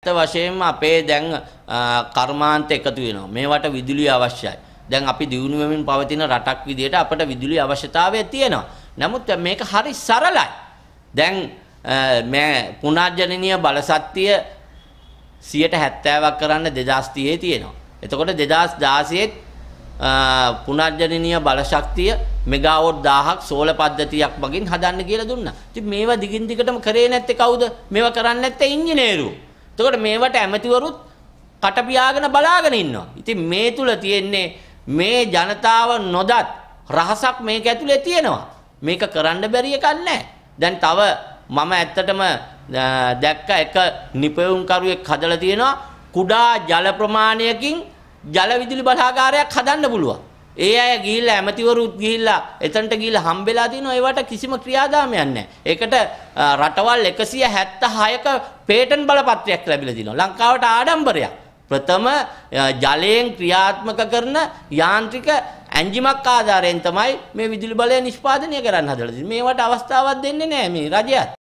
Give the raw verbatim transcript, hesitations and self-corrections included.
වශයෙන්ම අපේ දැන් කර්මාන්ත එකතු වෙනවා. මේවට විදුලිය අවශ්‍යයි. දැන් අපි දියුණු වෙමින් පවතින රටක් විදිහට අපට විදුලිය අවශ්‍යතාවය තියෙනවා. නමුත් මේක හරි සරලයි. දැන් මේ පුනර්ජනනීය බලශක්තිය සියයට හැත්තෑවක් කරන්න දෙදාස් තිහේ තියෙනවා. එතකොට දෙදාස් දාසයේ පුනර්ජනනීය බලශක්තිය මෙගාවොට් දහයක් සෝල පද්ධතියක් මගින් හදන්න කියලා දුන්නා. ඉතින් මේවා දිගින් දිගටම කරේ නැත්තේ කවුද? මේවා කරන්නේ නැත්තේ ඉංජිනේරු. එතකොට මේවට ඇමතිවරුත් කට පියාගෙන බලාගෙන ඉන්නවා. ඉතින් මේ තුල තියෙන්නේ මේ ජනතාව නොදත් රහසක් මේක ඇතුලේ තියෙනවා. මේක කරන්න බැරි එකක් නැහැ. දැන් තව මම ඇත්තටම දැක්ක එක නිපැයුම්කරුවෙක් හදලා තියෙනවා කුඩා ජල ප්‍රමාණයකින් ජල විදුලි බලාගාරයක් හදන්න පුළුවන්. ඒ අය ගිහිල්ලා ඇමතිවරුත් ගිහිල්ලා එතනට ගිහිල්ලා හම්බෙලා තිනවා ඒවට කිසිම ක්‍රියාදාමයක් නැහැ. ඒකට රටවල් එකසිය හැත්තෑහක පේටන්ට් බලපත්‍රයක් ලැබිලා තිනවා. ලංකාවට ආඩම්බරයක්. ප්‍රථම ජලයෙන් ක්‍රියාත්මක කරන යාන්ත්‍රික ඇන්ජිමක් ආධාරයෙන් තමයි මේ විදුලි බලය නිෂ්පාදනය කරන්න හදලා තියෙන්නේ. මේවට අවස්ථාවක් දෙන්නේ නැහැ මේ රජයත්.